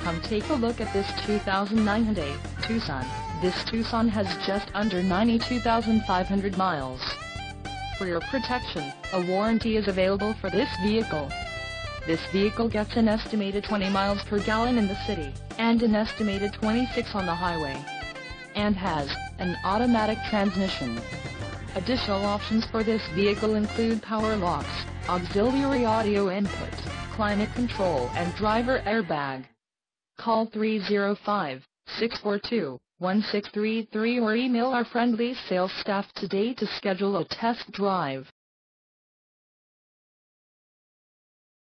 Come take a look at this 2009 Hyundai Tucson. This Tucson has just under 92,500 miles. For your protection, a warranty is available for this vehicle. This vehicle gets an estimated 20 miles per gallon in the city, and an estimated 26 on the highway. And has an automatic transmission. Additional options for this vehicle include power locks, auxiliary audio input, climate control and driver airbag. Call 305-642-1633 or email our friendly sales staff today to schedule a test drive.